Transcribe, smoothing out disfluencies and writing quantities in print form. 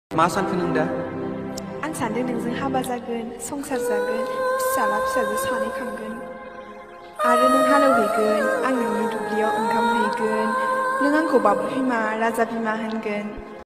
मा सानखो नों दा? आं सानदों नोंजों हाबा जागोन, संसार जागोन, फिसाला फिसाजो सानै खांगोन। आरो नों हालेवहैगोन, आं नोंनि दुब्लियाव ओंखाम हैगोन, नों आंखौ बाबु बिमा, राजा बिमा होनगोन।